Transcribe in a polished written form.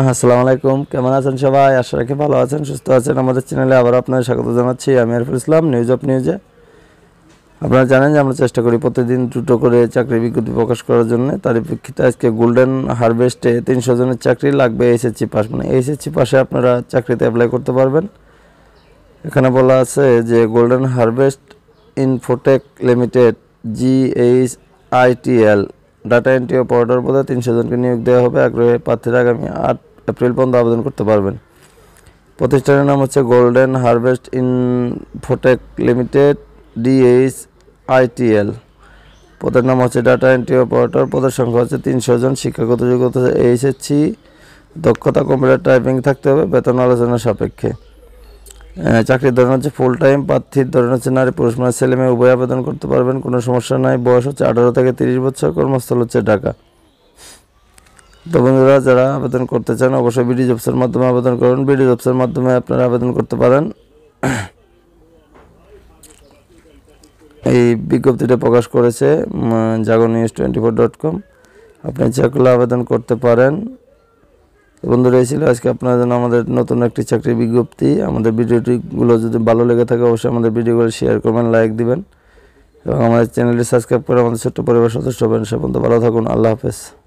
আসসালামু আলাইকুম, কেমন আছেন সবাই? আশা রাখি ভালো আছেন, সুস্থ আছেন। আমাদের চ্যানেলে আবার আপনাদের স্বাগত জানাচ্ছি। আমি আরিফুল ইসলাম, নিউজ অফ নিউজে। আপনারা জানেন যে আমরা চেষ্টা করি প্রতিদিন দুটো করে চাকরির বিজ্ঞপ্তি প্রকাশ করার জন্য। তারই প্রেক্ষিতে আজকে গোল্ডেন হারভেস্টে 300 জনের চাকরি লাগবে HSC পাস, মানে HSC পাশে আপনারা চাকরিতে অ্যাপ্লাই করতে পারবেন। এখানে বলা আছে যে Golden Harvest Infotech Limited GHITL data entry operator পদে 300 জনকে নিয়োগ দেওয়া হবে। আগ্রহী প্রার্থীরা আগামী 8 এপ্রিল পর্যন্ত আবেদন করতে পারবেন। প্রতিষ্ঠানের নাম হচ্ছে Golden Harvest Infotech Limited DHITL। পদের নাম হচ্ছে ডাটা এন্ট্রি অপারেটর। পদের সংখ্যা হচ্ছে 300 জন। শিক্ষাগত যোগ্যতা HSC, দক্ষতা কম্পিউটার টাইপিং থাকতে হবে। বেতন আলোচনা সাপেক্ষে। চাকরির ধরন হচ্ছে ফুল টাইম। প্রার্থীর ধরন হচ্ছে নারী পুরুষ, মানে ছেলে মেয়ে উভয় আবেদন করতে পারবেন, কোনো সমস্যা নাই। বয়স হচ্ছে 18 থেকে 30 বছর। কর্মস্থল হচ্ছে ঢাকা। তো বন্ধুরা, যারা আবেদন করতে চান অবশ্যই বিডি জবসের মাধ্যমে আবেদন করুন। বিডি জবসের মাধ্যমে আপনারা আবেদন করতে পারেন। এই বিজ্ঞপ্তিটা প্রকাশ করেছে jagonews24.com। আপনি ইচ্ছা করলে আবেদন করতে পারেন। বন্ধুরা, এই ছিল আজকে আপনার জন্য আমাদের নতুন একটি চাকরির বিজ্ঞপ্তি। আমাদের ভিডিওটিগুলো যদি ভালো লেগে থাকে অবশ্যই আমাদের ভিডিওগুলো শেয়ার করবেন, লাইক দিবেন এবং আমাদের চ্যানেলটি সাবস্ক্রাইব করে আমাদের ছোট্ট পরিবার সদস্য হবেন। সে পর্যন্ত ভালো থাকুন। আল্লাহ হাফেজ।